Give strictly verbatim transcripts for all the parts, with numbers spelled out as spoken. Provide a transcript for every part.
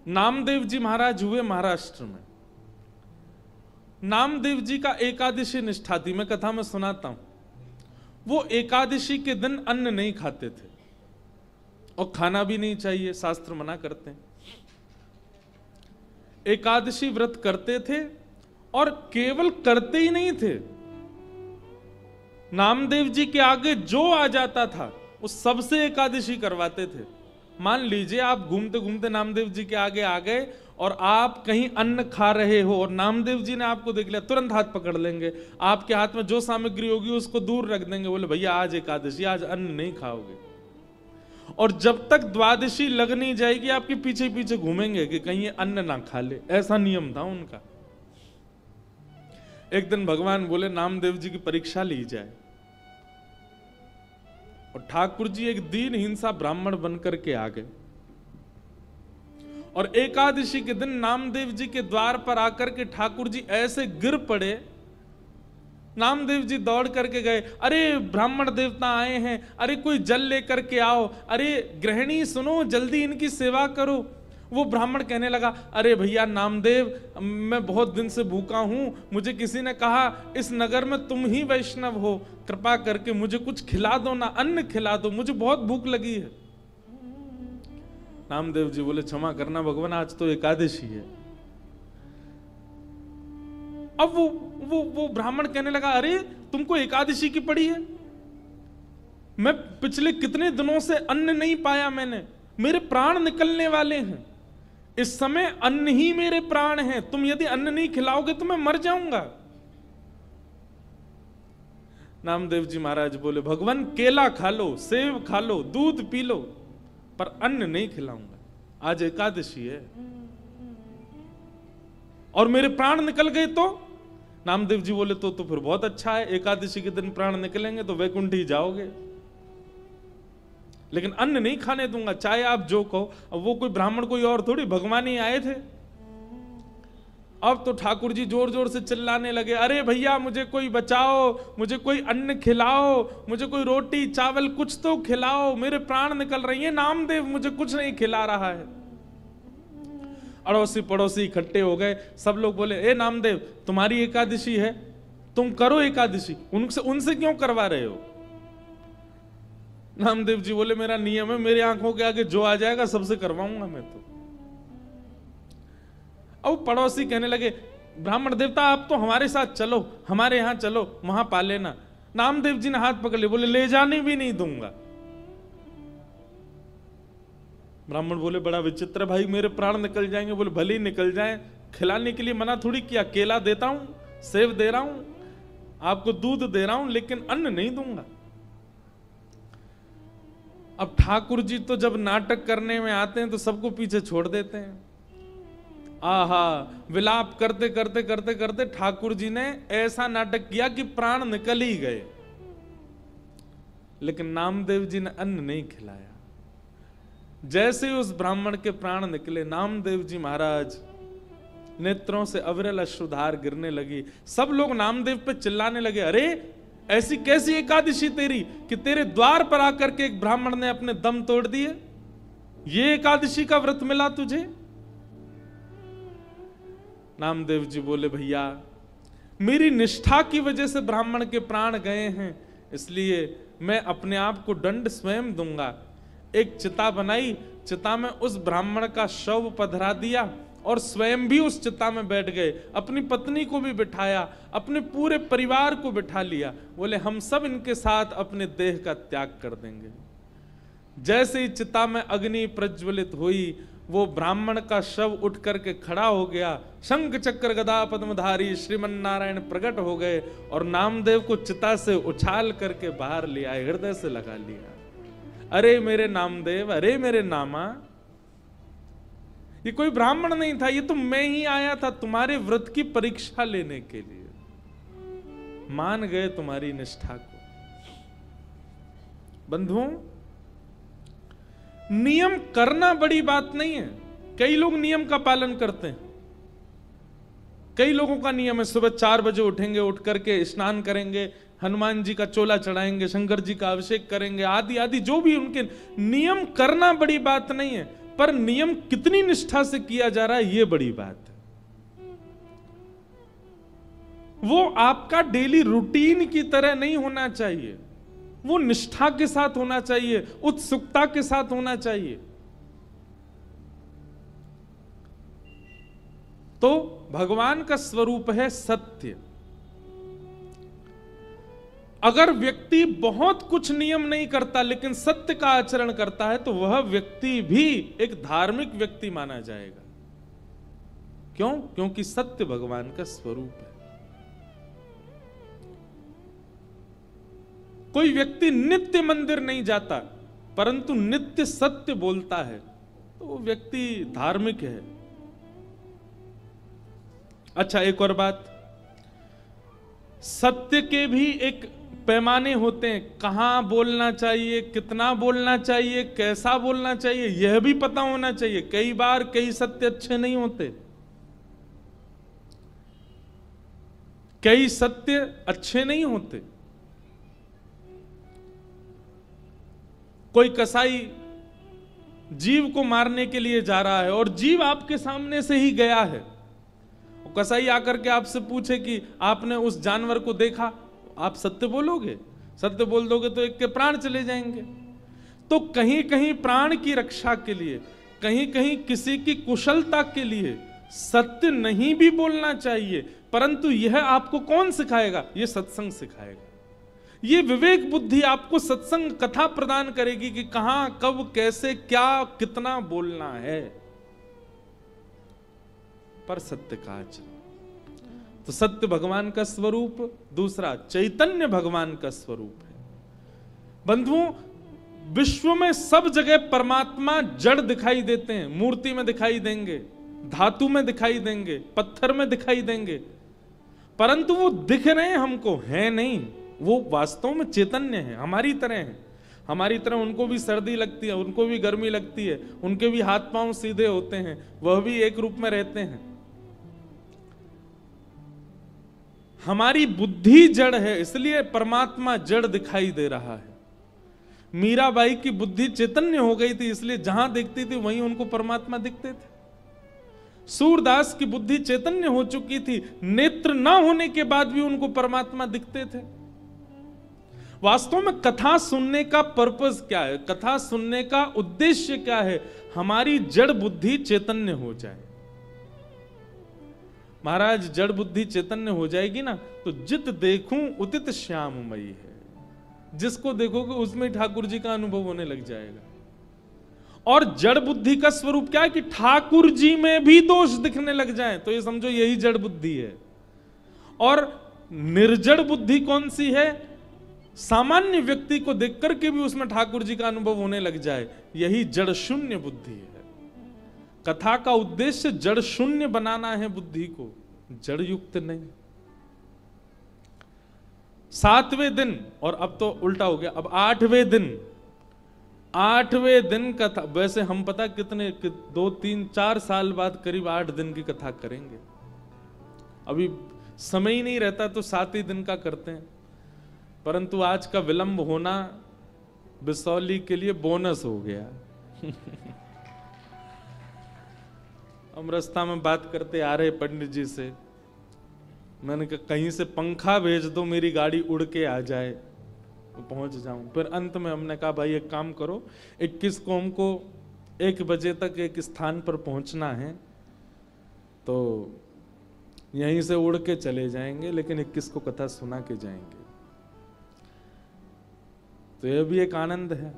नामदेव जी महाराज हुए महाराष्ट्र में। नामदेव जी का एकादशी निष्ठा थी, मैं कथा में सुनाता हूं। वो एकादशी के दिन अन्न नहीं खाते थे और खाना भी नहीं चाहिए, शास्त्र मना करते हैं। एकादशी व्रत करते थे और केवल करते ही नहीं थे, नामदेव जी के आगे जो आ जाता था उस सबसे एकादशी करवाते थे। मान लीजिए आप घूमते घूमते नामदेव जी के आगे आ गए और आप कहीं अन्न खा रहे हो और नामदेव जी ने आपको देख लिया, तुरंत हाथ पकड़ लेंगे, आपके हाथ में जो सामग्री होगी उसको दूर रख देंगे, बोले भैया आज एकादशी, आज अन्न नहीं खाओगे। और जब तक द्वादशी लग नहीं जाएगी आपके पीछे पीछे घूमेंगे कि कहीं ये अन्न ना खा ले, ऐसा नियम था उनका। एक दिन भगवान बोले नामदेव जी की परीक्षा ली जाए, और ठाकुर जी एक दीनहीन सा ब्राह्मण बनकर के आ गए और एकादशी के दिन नामदेव जी के द्वार पर आकर के ठाकुर जी ऐसे गिर पड़े। नामदेव जी दौड़ करके गए, अरे ब्राह्मण देवता आए हैं, अरे कोई जल लेकर के आओ, अरे गृहिणी सुनो जल्दी इनकी सेवा करो। वो ब्राह्मण कहने लगा, अरे भैया नामदेव, मैं बहुत दिन से भूखा हूं, मुझे किसी ने कहा इस नगर में तुम ही वैष्णव हो, कृपा करके मुझे कुछ खिला दो ना, अन्न खिला दो, मुझे बहुत भूख लगी है। नामदेव जी बोले क्षमा करना भगवान, आज तो एकादशी है। अब वो वो वो ब्राह्मण कहने लगा, अरे तुमको एकादशी की पड़ी है, मैं पिछले कितने दिनों से अन्न नहीं पाया, मैंने, मेरे प्राण निकलने वाले हैं, इस समय अन्न ही मेरे प्राण हैं, तुम यदि अन्न नहीं खिलाओगे तो मैं मर जाऊंगा। नामदेव जी महाराज बोले, भगवान केला खा लो, सेब खा लो, दूध पी लो, पर अन्न नहीं खिलाऊंगा, आज एकादशी है और मेरे प्राण निकल गए तो? नामदेव जी बोले, तो तो फिर बहुत अच्छा है, एकादशी के दिन प्राण निकलेंगे तो वैकुंठ ही जाओगे, लेकिन अन्न नहीं खाने दूंगा, चाहे आप जो कहो। अब वो कोई ब्राह्मण कोई और थोड़ी, भगवान ही आए थे। अब तो ठाकुर जी जोर जोर से चिल्लाने लगे, अरे भैया मुझे कोई बचाओ, मुझे कोई अन्न खिलाओ, मुझे कोई रोटी चावल कुछ तो खिलाओ, मेरे प्राण निकल रही है, नामदेव मुझे कुछ नहीं खिला रहा है। अड़ोसी पड़ोसी इकट्ठे हो गए, सब लोग बोले, ए नामदेव तुम्हारी एकादशी है, तुम करो एकादशी, उनसे उनसे क्यों करवा रहे हो? नामदेव जी बोले, मेरा नियम है, मेरी आंखों के आगे जो आ जाएगा सबसे करवाऊंगा मैं तो। अब पड़ोसी कहने लगे, ब्राह्मण देवता आप तो हमारे साथ चलो, हमारे यहां चलो, वहां पा लेना। नामदेव जी ने हाथ पकड़ लिया, बोले ले जाने भी नहीं दूंगा। ब्राह्मण बोले, बड़ा विचित्र भाई, मेरे प्राण निकल जाएंगे। बोले भले ही निकल जाए, खिलाने के लिए मना थोड़ी किया, केला देता हूं, सेब दे रहा हूं, आपको दूध दे रहा हूं, लेकिन अन्न नहीं दूंगा। अब ठाकुर जी तो जब नाटक करने में आते हैं तो सबको पीछे छोड़ देते हैं। आहा, विलाप करते करते करते करते ठाकुर जी ने ऐसा नाटक किया कि प्राण निकल ही गए, लेकिन नामदेव जी ने अन्न नहीं खिलाया। जैसे ही उस ब्राह्मण के प्राण निकले, नामदेव जी महाराज नेत्रों से अविरल अश्रुधार गिरने लगी। सब लोग नामदेव पे चिल्लाने लगे, अरे ऐसी कैसी एकादशी तेरी कि तेरे द्वार पर आकर के एक ब्राह्मण ने अपने दम तोड़ दिए, ये एकादशी का व्रत मिला तुझे? नामदेव जी बोले, भैया मेरी निष्ठा की वजह से ब्राह्मण के प्राण गए हैं, इसलिए मैं अपने आप को दंड स्वयं दूंगा। एक चिता बनाई, चिता में उस ब्राह्मण का शव पधरा दिया और स्वयं भी उस चिता में बैठ गए, अपनी पत्नी को भी बिठाया, अपने पूरे परिवार को बिठा लिया। बोले हम सब इनके साथ अपने देह का त्याग कर देंगे। जैसे ही चिता में अग्नि प्रज्वलित हुई, वो ब्राह्मण का शव उठ करके खड़ा हो गया, शंख चक्र गदा पद्मधारी श्रीमन नारायण प्रकट हो गए और नामदेव को चिता से उछाल करके बाहर ले आए, हृदय से लगा लिया। अरे मेरे नामदेव, अरे मेरे नामा, ये कोई ब्राह्मण नहीं था, ये तो मैं ही आया था तुम्हारे व्रत की परीक्षा लेने के लिए। मान गए तुम्हारी निष्ठा को। बंधुओं, नियम करना बड़ी बात नहीं है। कई लोग नियम का पालन करते हैं। कई लोगों का नियम है, सुबह चार बजे उठेंगे, उठ करके स्नान करेंगे, हनुमान जी का चोला चढ़ाएंगे, शंकर जी का अभिषेक करेंगे, आदि आदि जो भी उनके नियम। करना बड़ी बात नहीं है, पर नियम कितनी निष्ठा से किया जा रहा है ये बड़ी बात है। वो आपका डेली रूटीन की तरह नहीं होना चाहिए, वो निष्ठा के साथ होना चाहिए, उत्सुकता के साथ होना चाहिए। तो भगवान का स्वरूप है सत्य। अगर व्यक्ति बहुत कुछ नियम नहीं करता लेकिन सत्य का आचरण करता है तो वह व्यक्ति भी एक धार्मिक व्यक्ति माना जाएगा। क्यों? क्योंकि सत्य भगवान का स्वरूप है। कोई व्यक्ति नित्य मंदिर नहीं जाता परंतु नित्य सत्य बोलता है तो वो व्यक्ति धार्मिक है। अच्छा, एक और बात, सत्य के भी एक पैमाने होते हैं। कहां बोलना चाहिए, कितना बोलना चाहिए, कैसा बोलना चाहिए, यह भी पता होना चाहिए। कई बार कई सत्य अच्छे नहीं होते, कई सत्य अच्छे नहीं होते। कोई कसाई जीव को मारने के लिए जा रहा है और जीव आपके सामने से ही गया है। कसाई आकर के आपसे पूछे कि आपने उस जानवर को देखा, आप सत्य बोलोगे? सत्य बोल दोगे तो एक के प्राण चले जाएंगे। तो कहीं कहीं प्राण की रक्षा के लिए, कहीं कहीं किसी की कुशलता के लिए सत्य नहीं भी बोलना चाहिए, परंतु यह आपको कौन सिखाएगा? यह सत्संग सिखाएगा। ये विवेक बुद्धि आपको सत्संग कथा प्रदान करेगी कि कहां, कब, कैसे, क्या, कितना बोलना है। पर सत्य का आचरण, तो सत्य भगवान का स्वरूप, दूसरा चैतन्य भगवान का स्वरूप है। बंधुओं, विश्व में सब जगह परमात्मा जड़ दिखाई देते हैं, मूर्ति में दिखाई देंगे, धातु में दिखाई देंगे, पत्थर में दिखाई देंगे, परंतु वो दिख रहे हैं हमको, है नहीं। वो वास्तव में चैतन्य है, हमारी तरह है। हमारी तरह उनको भी सर्दी लगती है, उनको भी गर्मी लगती है, उनके भी हाथ पांव सीधे होते हैं, वह भी एक रूप में रहते हैं। हमारी बुद्धि जड़ है, इसलिए परमात्मा जड़ दिखाई दे रहा है। मीराबाई की बुद्धि चैतन्य हो गई थी, इसलिए जहां देखती थी वहीं उनको परमात्मा दिखते थे। सूरदास की बुद्धि चैतन्य हो चुकी थी, नेत्र ना होने के बाद भी उनको परमात्मा दिखते थे। वास्तव में कथा सुनने का पर्पस क्या है? कथा सुनने का उद्देश्य क्या है? हमारी जड़ बुद्धि चैतन्य हो जाए। महाराज, जड़ बुद्धि चैतन्य हो जाएगी ना तो जित देखूं उदित श्याममयी है। जिसको देखोगे उसमें ठाकुर जी का अनुभव होने लग जाएगा। और जड़ बुद्धि का स्वरूप क्या है कि ठाकुर जी में भी दोष दिखने लग जाए तो ये समझो यही जड़ बुद्धि है। और निर्जड़ बुद्धि कौन सी है? सामान्य व्यक्ति को देख करके भी उसमें ठाकुर जी का अनुभव होने लग जाए, यही जड़ शून्य बुद्धि है। कथा का उद्देश्य जड़ शून्य बनाना है बुद्धि को, जड़ युक्त नहीं। सातवें दिन, और अब तो उल्टा हो गया, अब आठवें दिन, आठवें दिन कथा। वैसे हम पता कितने कि दो तीन चार साल बाद करीब आठ दिन की कथा करेंगे। अभी समय ही नहीं रहता तो सात ही दिन का करते हैं, परंतु आज का विलंब होना बिसौली के लिए बोनस हो गया। हम रास्ता में बात करते आ रहे पंडित जी से, मैंने कहा कहीं से पंखा भेज दो, मेरी गाड़ी उड़ के आ जाए, पहुंच जाऊं। फिर अंत में हमने कहा भाई एक काम करो, इक्कीस को हमको एक बजे तक एक स्थान पर पहुंचना है, तो यहीं से उड़ के चले जाएंगे, लेकिन इक्कीस को कथा सुना के जाएंगे। तो यह भी एक आनंद है।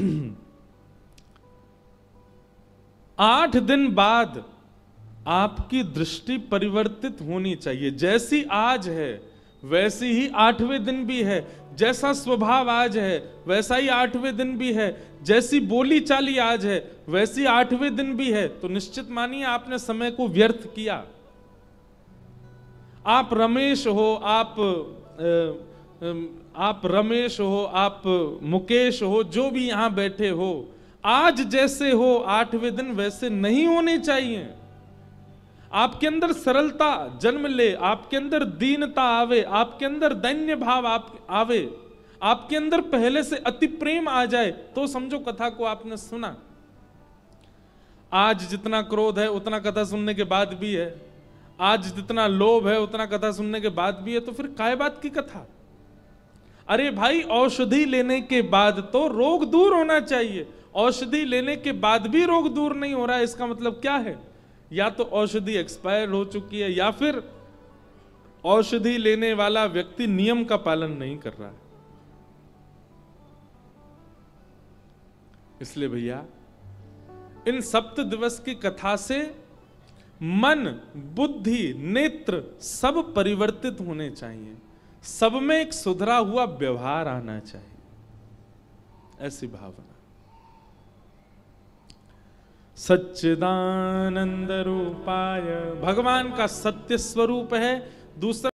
आठ दिन बाद आपकी दृष्टि परिवर्तित होनी चाहिए। जैसी आज है वैसी ही आठवें दिन भी है, जैसा स्वभाव आज है वैसा ही आठवें दिन भी है, जैसी बोली चाली आज है वैसी आठवें दिन भी है। तो निश्चित मानिए आपने समय को व्यर्थ किया। आप रमेश हो, आप आप रमेश हो, आप मुकेश हो, जो भी यहां बैठे हो, आज जैसे हो आठवें दिन वैसे नहीं होने चाहिए। आपके अंदर सरलता जन्म ले, आपके अंदर दीनता आवे, आपके अंदर दैन्य भाव आप आवे, आपके अंदर पहले से अति प्रेम आ जाए, तो समझो कथा को आपने सुना। आज जितना क्रोध है उतना कथा सुनने के बाद भी है, आज जितना लोभ है उतना कथा सुनने के बाद भी है, तो फिर काय बात की कथा? अरे भाई, औषधि लेने के बाद तो रोग दूर होना चाहिए। औषधि लेने के बाद भी रोग दूर नहीं हो रहा है, इसका मतलब क्या है? या तो औषधि एक्सपायर हो चुकी है, या फिर औषधि लेने वाला व्यक्ति नियम का पालन नहीं कर रहा है। इसलिए भैया, इन सप्त दिवस की कथा से मन, बुद्धि, नेत्र सब परिवर्तित होने चाहिए, सब में एक सुधरा हुआ व्यवहार आना चाहिए, ऐसी भावना। सच्चिदानंद रूपाय, भगवान का सत्य स्वरूप है। दूसरा